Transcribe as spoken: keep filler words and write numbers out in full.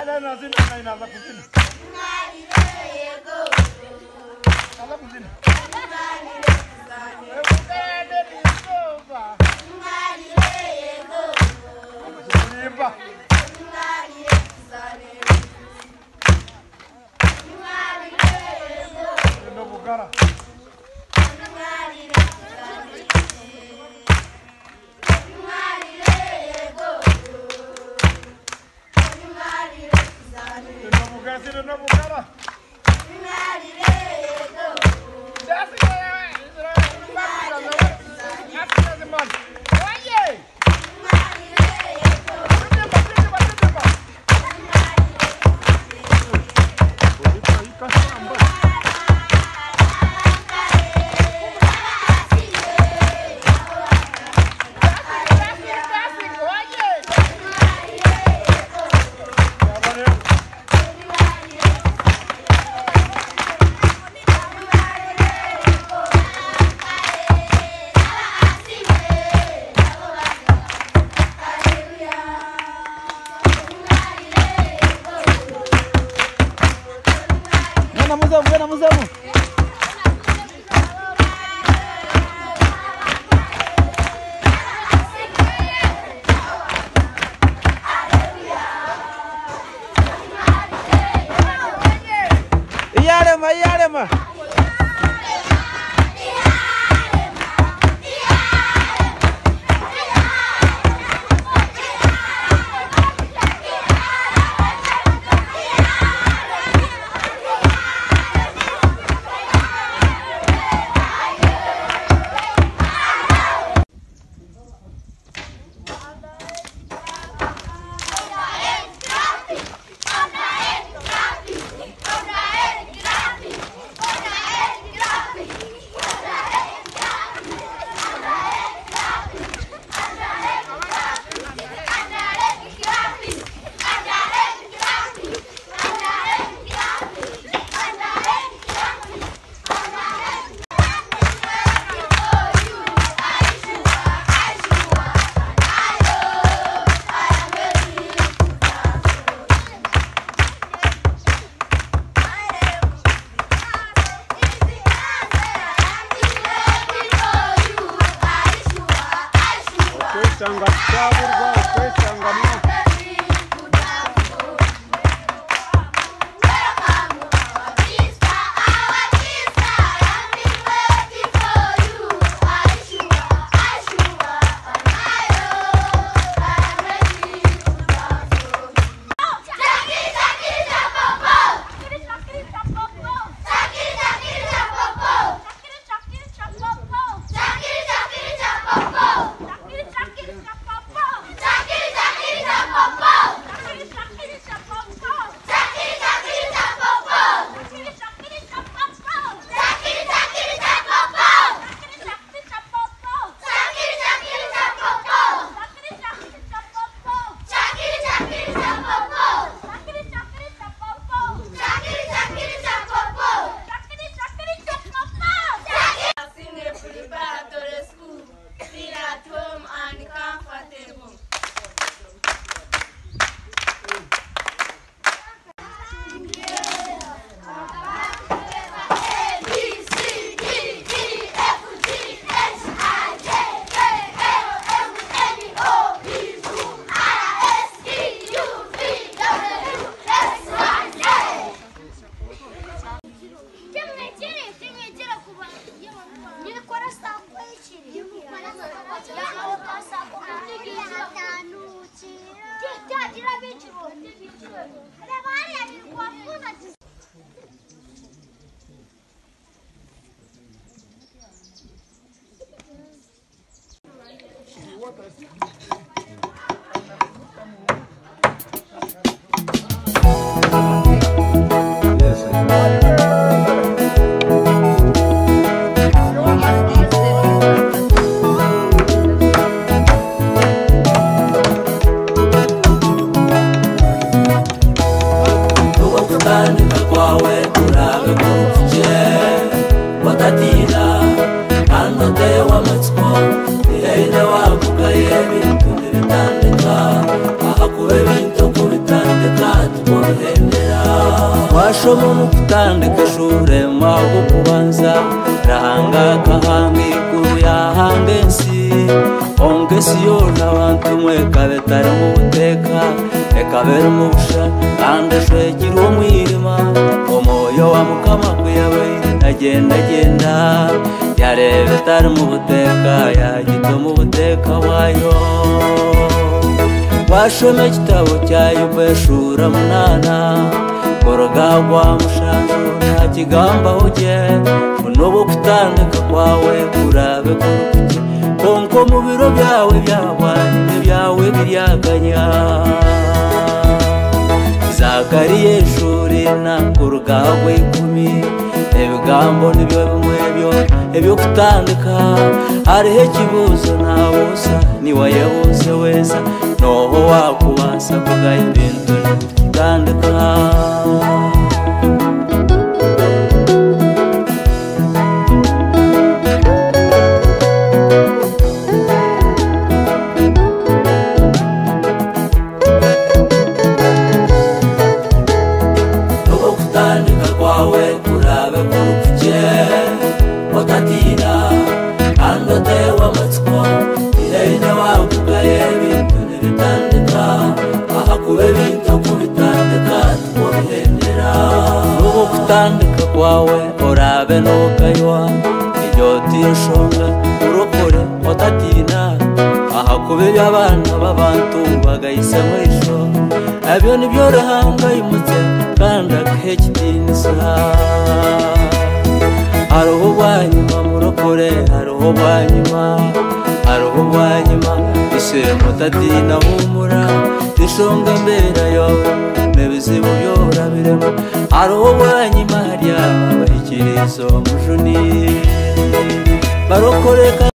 Ala nazini na inaanza kuzini. Ala kuzini. Nimba. Ndio bugara. Ndio no bugara. Baby, washomo mukutandika shure mago kubanza rahanga kahanga ikuru yahanga ensi ongesi yona abantu mwe kabetari mu buteka ekabera mu busha kandi shwekira umwirima omoyo wa mukama kuyawe agenda agenda yarebe tari mu buteka yagito mu buteka wayo washome kitabo cyayo kweshura munana korogagwa mushanjo nta kigamba uje unobo kutandika kwawe kurabe kurukuke konko mu biro byawe byabanye byawe biryaganya zakariye shuri na korogagwe ikumi ebigambo nibyo bimwe byo ebyo kutandika hariho ikibuzo nabusa niwayebuze weza noho wakubasa kugaya ibintu kutandika nobo kutandika kwawe kurabe kurukuke watatina andotewa matsiko irene wakugaye ibintu nibitandika aha kube bintu kubitandika tukobihendera nobo kutandika kwawe orabe nokaywa iryoti yoshonga urokore watatina aha kube abana b'abantu bagayisa mwisho abyo nibyo rahanga imutse kandi akhekitinisa haroho bwanyuma murokore haroho bwanyuma haroho bwanyuma ise mutatina humura ishonga mbera yo nebizibu byorabiremo haroho bwanyuma harya abahikirizo mujuni barokore